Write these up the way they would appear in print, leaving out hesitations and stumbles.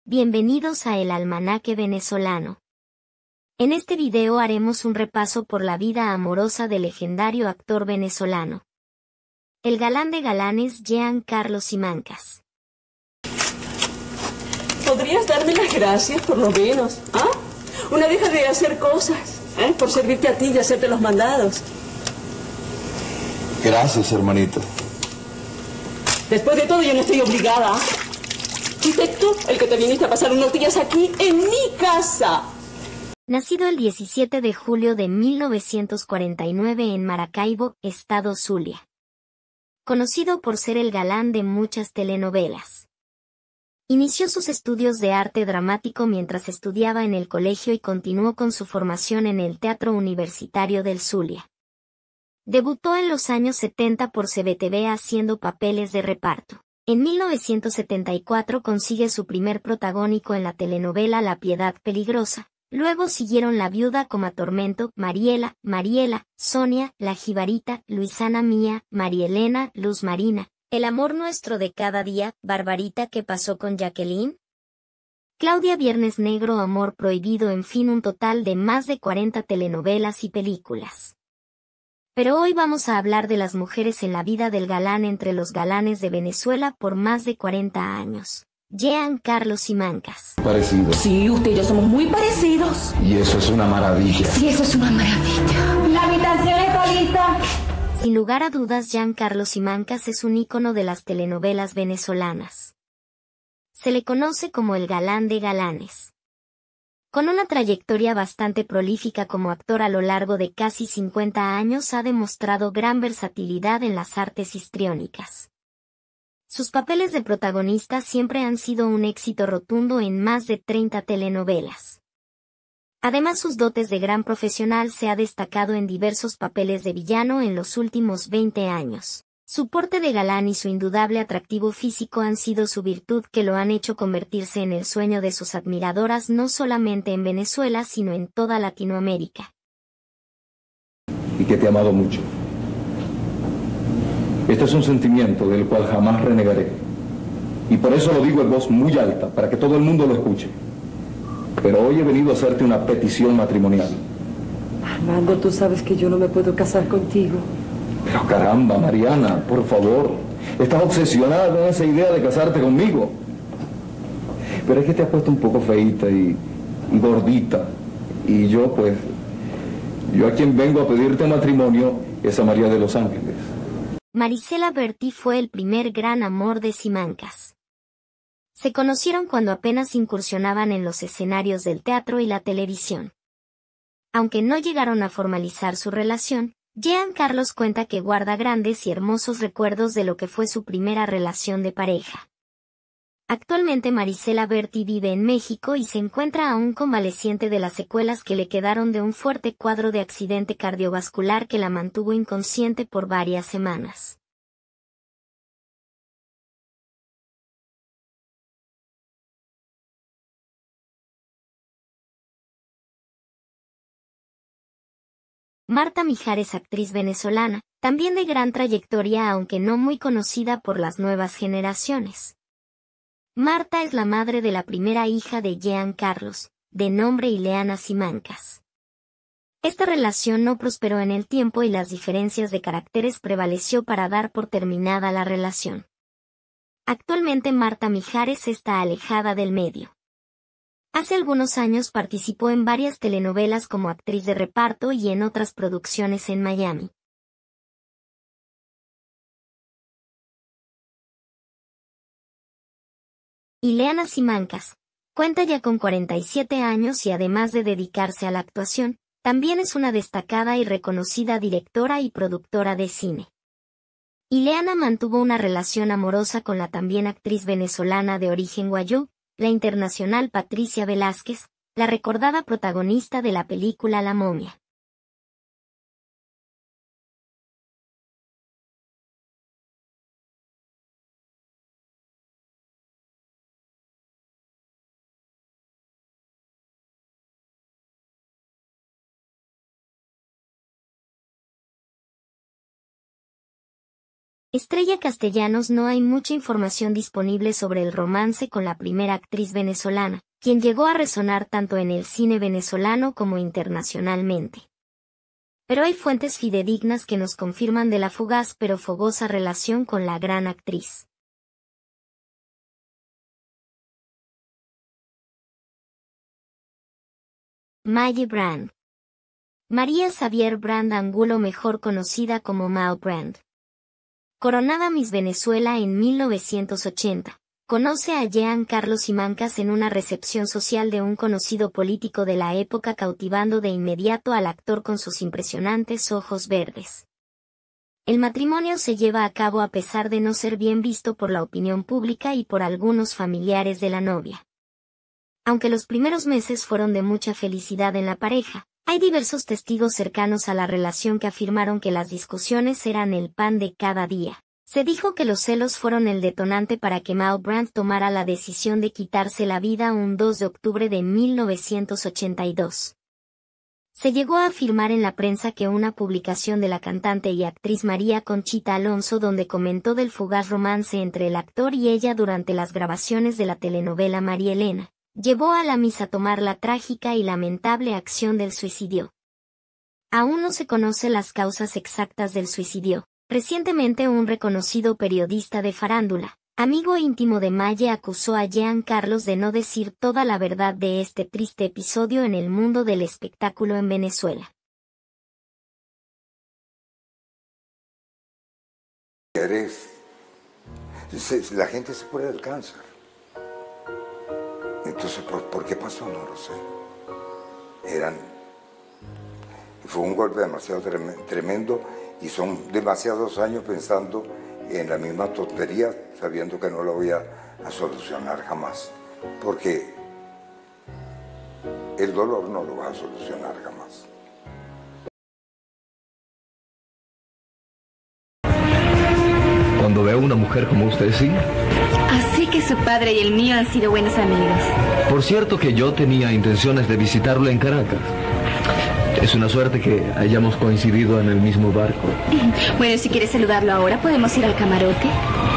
Bienvenidos a El Almanaque Venezolano. En este video haremos un repaso por la vida amorosa del legendario actor venezolano. El galán de galanes Jean Carlos Simancas. ¿Podrías darme las gracias por lo menos? ¿Ah? Una deja de hacer cosas, por servirte a ti y hacerte los mandados. Gracias, hermanito. Después de todo yo no estoy obligada. Fuiste tú el que te viniste a pasar unos días aquí en mi casa. Nacido el 17 de julio de 1949 en Maracaibo, estado Zulia. Conocido por ser el galán de muchas telenovelas. Inició sus estudios de arte dramático mientras estudiaba en el colegio y continuó con su formación en el Teatro Universitario del Zulia. Debutó en los años 70 por CBTV haciendo papeles de reparto. En 1974 consigue su primer protagónico en la telenovela La Piedad Peligrosa. Luego siguieron La Viuda como Tormento, Mariela, Sonia, La Jibarita, Luisana Mía, María Elena, Luz Marina, El amor nuestro de cada día, Barbarita, ¿qué pasó con Jacqueline? Claudia, Viernes Negro, Amor Prohibido, en fin, un total de más de 40 telenovelas y películas. Pero hoy vamos a hablar de las mujeres en la vida del galán entre los galanes de Venezuela por más de 40 años. Jean Carlos Simancas. Parecido. Sí, usted y yo somos muy parecidos. Y eso es una maravilla. Sí, eso es una maravilla. La habitación está lista. Sin lugar a dudas, Jean Carlos Simancas es un ícono de las telenovelas venezolanas. Se le conoce como el galán de galanes. Con una trayectoria bastante prolífica como actor a lo largo de casi 50 años, ha demostrado gran versatilidad en las artes histriónicas. Sus papeles de protagonista siempre han sido un éxito rotundo en más de 30 telenovelas. Además, sus dotes de gran profesional se ha destacado en diversos papeles de villano en los últimos 20 años. Su porte de galán y su indudable atractivo físico han sido su virtud que lo han hecho convertirse en el sueño de sus admiradoras no solamente en Venezuela sino en toda Latinoamérica. Y que te he amado mucho. Este es un sentimiento del cual jamás renegaré. Y por eso lo digo en voz muy alta, para que todo el mundo lo escuche. Pero hoy he venido a hacerte una petición matrimonial. Armando, tú sabes que yo no me puedo casar contigo. Pero caramba, Mariana, por favor. Estás obsesionada con esa idea de casarte conmigo. Pero es que te has puesto un poco feíta y gordita. Y yo a quien vengo a pedirte matrimonio es a María de los Ángeles. Marisela Berti fue el primer gran amor de Simancas. Se conocieron cuando apenas incursionaban en los escenarios del teatro y la televisión. Aunque no llegaron a formalizar su relación, Jean Carlos cuenta que guarda grandes y hermosos recuerdos de lo que fue su primera relación de pareja. Actualmente Marisela Berti vive en México y se encuentra aún convaleciente de las secuelas que le quedaron de un fuerte cuadro de accidente cardiovascular que la mantuvo inconsciente por varias semanas. Marta Mijares, actriz venezolana, también de gran trayectoria aunque no muy conocida por las nuevas generaciones. Marta es la madre de la primera hija de Jean Carlos, de nombre Ileana Simancas. Esta relación no prosperó en el tiempo y las diferencias de caracteres prevaleció para dar por terminada la relación. Actualmente Marta Mijares está alejada del medio. Hace algunos años participó en varias telenovelas como actriz de reparto y en otras producciones en Miami. Ileana Simancas cuenta ya con 47 años y además de dedicarse a la actuación, también es una destacada y reconocida directora y productora de cine. Ileana mantuvo una relación amorosa con la también actriz venezolana de origen guayú, la internacional Patricia Velázquez, la recordada protagonista de la película La Momia. Estrella Castellanos. No hay mucha información disponible sobre el romance con la primera actriz venezolana, quien llegó a resonar tanto en el cine venezolano como internacionalmente. Pero hay fuentes fidedignas que nos confirman de la fugaz pero fogosa relación con la gran actriz. Maye Brand. María Xavier Brand Angulo, mejor conocida como Mao Brand. Coronada Miss Venezuela en 1980. Conoce a Jean Carlos Simancas en una recepción social de un conocido político de la época, cautivando de inmediato al actor con sus impresionantes ojos verdes. El matrimonio se lleva a cabo a pesar de no ser bien visto por la opinión pública y por algunos familiares de la novia. Aunque los primeros meses fueron de mucha felicidad en la pareja, hay diversos testigos cercanos a la relación que afirmaron que las discusiones eran el pan de cada día. Se dijo que los celos fueron el detonante para que Mao Brand tomara la decisión de quitarse la vida un 2 de octubre de 1982. Se llegó a afirmar en la prensa que una publicación de la cantante y actriz María Conchita Alonso, donde comentó del fugaz romance entre el actor y ella durante las grabaciones de la telenovela María Elena, llevó a la Miss a tomar la trágica y lamentable acción del suicidio. Aún no se conocen las causas exactas del suicidio. Recientemente un reconocido periodista de farándula, amigo íntimo de Maye, acusó a Jean Carlos de no decir toda la verdad de este triste episodio en el mundo del espectáculo en Venezuela. La gente se muere del cáncer. Entonces, ¿por qué pasó? No lo sé. Fue un golpe demasiado tremendo y son demasiados años pensando en la misma tontería, sabiendo que no la voy a solucionar jamás. Porque el dolor no lo va a solucionar jamás. Cuando veo a una mujer como usted, sí. Así que su padre y el mío han sido buenos amigos. Por cierto que yo tenía intenciones de visitarlo en Caracas. Es una suerte que hayamos coincidido en el mismo barco. Bueno, si quieres saludarlo ahora, podemos ir al camarote.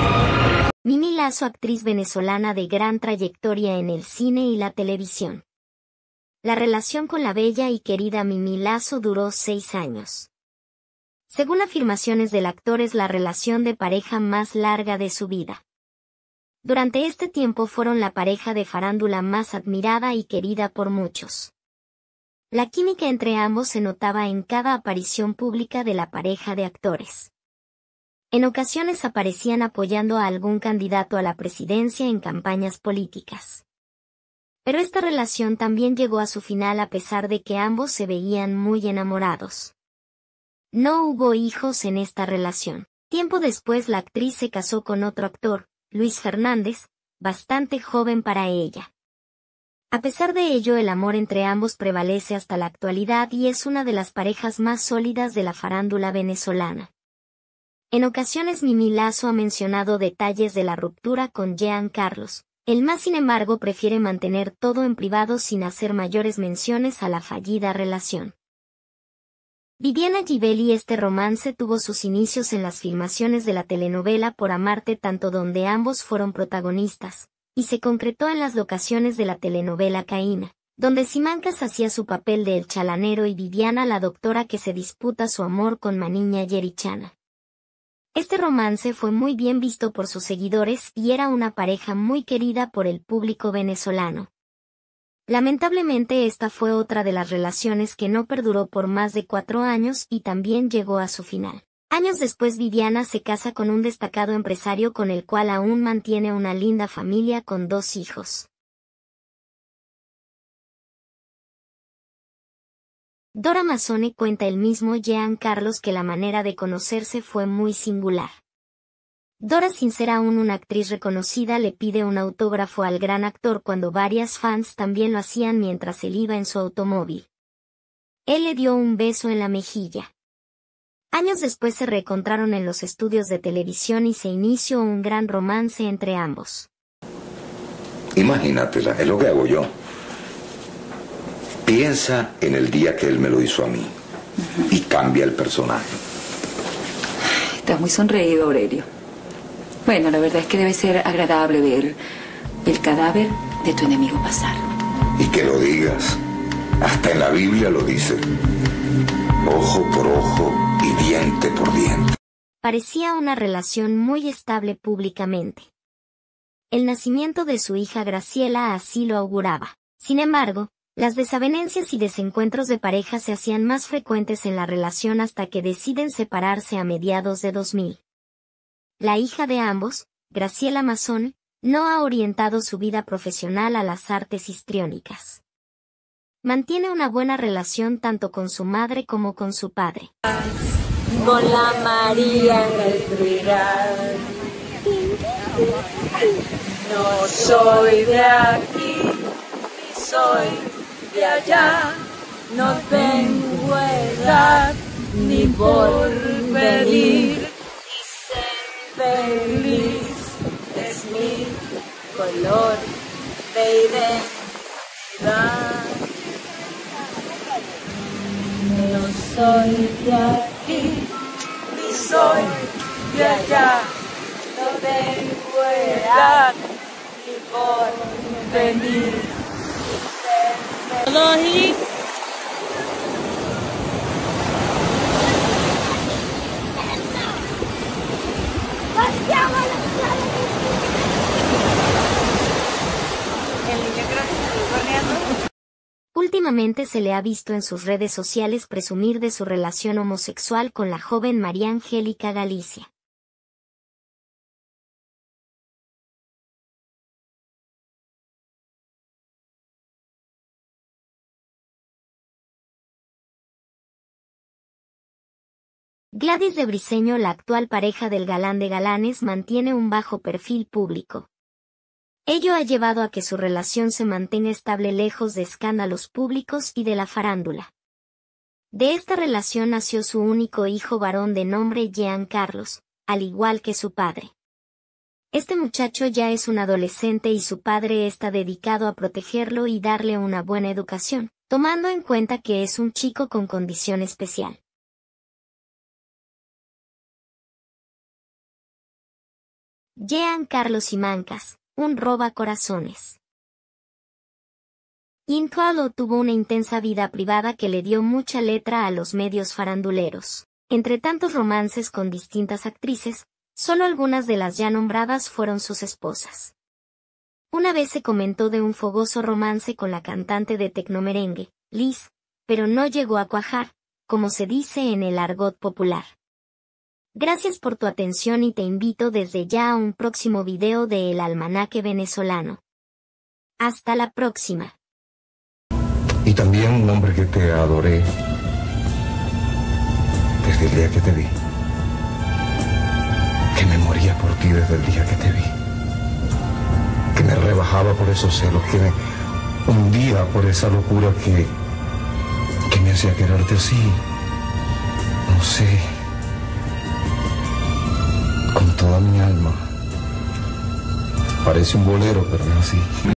Mimi Lazo, actriz venezolana de gran trayectoria en el cine y la televisión. La relación con la bella y querida Mimi Lazo duró 6 años. Según afirmaciones del actor, es la relación de pareja más larga de su vida. Durante este tiempo fueron la pareja de farándula más admirada y querida por muchos. La química entre ambos se notaba en cada aparición pública de la pareja de actores. En ocasiones aparecían apoyando a algún candidato a la presidencia en campañas políticas. Pero esta relación también llegó a su final a pesar de que ambos se veían muy enamorados. No hubo hijos en esta relación. Tiempo después la actriz se casó con otro actor, Luis Fernández, bastante joven para ella. A pesar de ello, el amor entre ambos prevalece hasta la actualidad y es una de las parejas más sólidas de la farándula venezolana. En ocasiones Mimi Lazo ha mencionado detalles de la ruptura con Jean Carlos. Él más, sin embargo, prefiere mantener todo en privado sin hacer mayores menciones a la fallida relación. Viviana Givelli. Este romance tuvo sus inicios en las filmaciones de la telenovela Por Amarte Tanto, donde ambos fueron protagonistas, y se concretó en las locaciones de la telenovela Caína, donde Simancas hacía su papel de El Chalanero y Viviana la doctora que se disputa su amor con Maniña Yerichana. Este romance fue muy bien visto por sus seguidores y era una pareja muy querida por el público venezolano. Lamentablemente esta fue otra de las relaciones que no perduró por más de 4 años y también llegó a su final. Años después Viviana se casa con un destacado empresario con el cual aún mantiene una linda familia con 2 hijos. Dora Mazzone. Cuenta el mismo Jean Carlos que la manera de conocerse fue muy singular. Dora, sin ser aún una actriz reconocida, le pide un autógrafo al gran actor cuando varias fans también lo hacían mientras él iba en su automóvil. Él le dio un beso en la mejilla. Años después se reencontraron en los estudios de televisión y se inició un gran romance entre ambos. Imagínatela, es lo que hago yo. Piensa en el día que él me lo hizo a mí y cambia el personaje. Estás muy sonreído, Aurelio. Bueno, la verdad es que debe ser agradable ver el cadáver de tu enemigo pasar. Y que lo digas. Hasta en la Biblia lo dice. Ojo por ojo y diente por diente. Parecía una relación muy estable públicamente. El nacimiento de su hija Graciela así lo auguraba. Sin embargo, las desavenencias y desencuentros de pareja se hacían más frecuentes en la relación hasta que deciden separarse a mediados de 2000. La hija de ambos, Graciela Mazzone, no ha orientado su vida profesional a las artes histriónicas. Mantiene una buena relación tanto con su madre como con su padre. Con la María en el trigal. No soy de aquí, ni soy de allá. No tengo edad ni porvenir. Y ser feliz es mi color de identidad. No soy de aquí, ni soy de allá. No tengo edad ni porvenir. Últimamente se le ha visto en sus redes sociales presumir de su relación homosexual con la joven María Angélica Galicia. Gladys de Briceño, la actual pareja del galán de galanes, mantiene un bajo perfil público. Ello ha llevado a que su relación se mantenga estable lejos de escándalos públicos y de la farándula. De esta relación nació su único hijo varón de nombre Jean Carlos, al igual que su padre. Este muchacho ya es un adolescente y su padre está dedicado a protegerlo y darle una buena educación, tomando en cuenta que es un chico con condición especial. Jean Carlos Simancas, un robacorazones. Intualo tuvo una intensa vida privada que le dio mucha letra a los medios faranduleros. Entre tantos romances con distintas actrices, solo algunas de las ya nombradas fueron sus esposas. Una vez se comentó de un fogoso romance con la cantante de tecnomerengue, Liz, pero no llegó a cuajar, como se dice en el argot popular. Gracias por tu atención y te invito desde ya a un próximo video de El Almanaque Venezolano. Hasta la próxima. Y también un hombre que te adoré desde el día que te vi. Que me moría por ti desde el día que te vi. Que me rebajaba por esos celos, que me hundía por esa locura que me hacía quererte así. No sé. Con toda mi alma. Parece un bolero, pero no así.